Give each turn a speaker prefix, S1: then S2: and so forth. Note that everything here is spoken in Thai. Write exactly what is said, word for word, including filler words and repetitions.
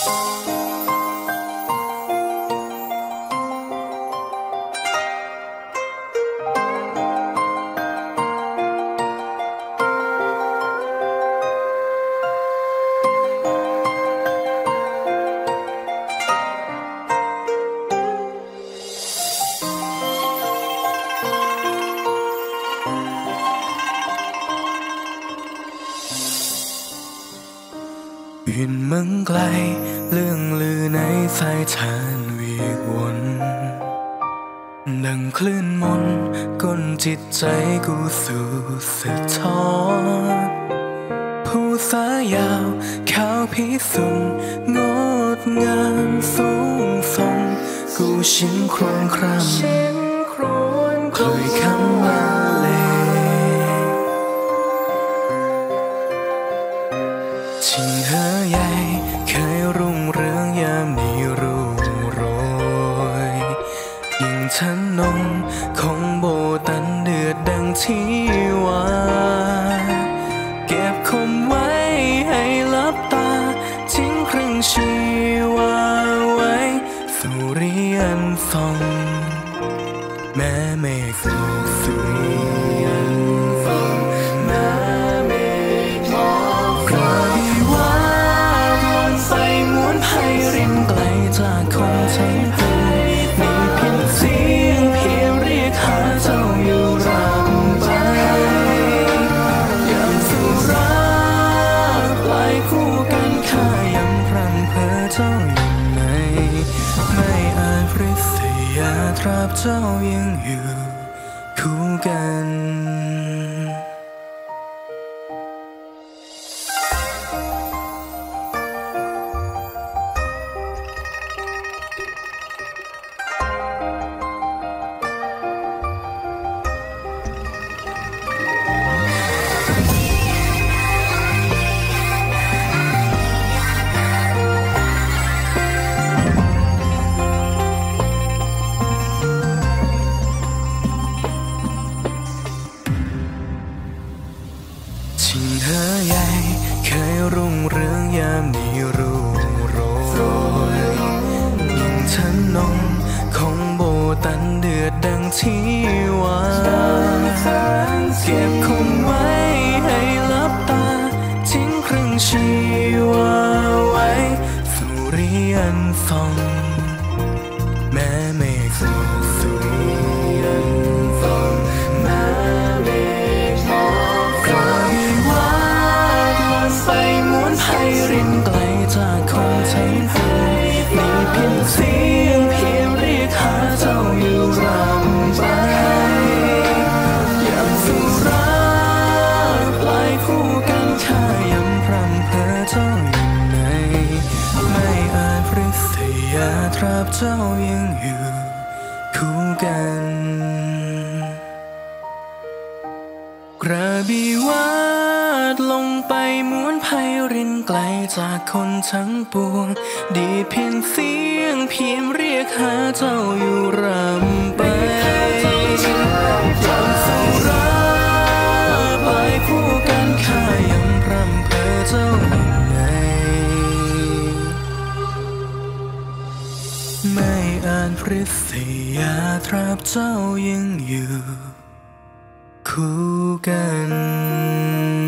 S1: อื่นมึงไกลเรื่องลือในสายทานเวียกวนดังคลื่นมนก้นจิตใจกูสู่สะท้อนผู้สายาวขาวพิสุนงดงามสูงส่งกูชินโครนครำเคยคำว่าเลชิงเฮอใหญ่เคยรุ่งเรืองยามนี้รุ่งโรยยิ่งฉันนงคงโบตันเดือดดังที่ว่าเก็บคมไว้ให้ลับตาทิ้งครึ่งชีวาไว้สุริยันส่องแม้เมฆหมอกสุริยันส่องแม้เมฆหมอกกระดิว่าลงไปม้วนไพรินไกลจากคนทั้งคืนมีเพียงเสียงเพียงเรียกหาเจ้าอยู่รำไปอย่างสุราปลายคู่กันข้ายังพรำเพ้อเจ้าอยู่ในไม่อาจริษยาตราบเจ้ายังอยู่คู่กันชิงเฮอใหญ่เคยรุ่งเรืองยามนี้รุ่งโรยยิ่งฉันนงคงโบตันเดือดดังที่ว่าเก็บคงไว้ให้ลับตาทิ้งครึ่งชีวาไว้สุริยันส่องแม้เมฆหมอกสุริยันส่องแม้เมฆหมอกกระดิว่าลงไปม้วนไพรินไกลจากคนทั้งคืนมีเพียงเสียงเพียงเรียกหาเจ้าอยู่รำไปอย่างสุราปลายคู่กันข้ายังพรำเพ้อเจ้าอยู่ในไม่อาจริษยาตราบเจ้ายังอยู่คู่กันกระบี่วาดลงไปม้วนไพรินไกลจากคนทั้งปวงดีเพียงเสียงเพียงเรียกหาเจ้าอยู่รำไปอย่างสุราปลายคู่กันข้ายังพรำเพ้อเจ้าอยู่ในไม่อาจริษยาตราบเจ้ายังอยู่คู่กัน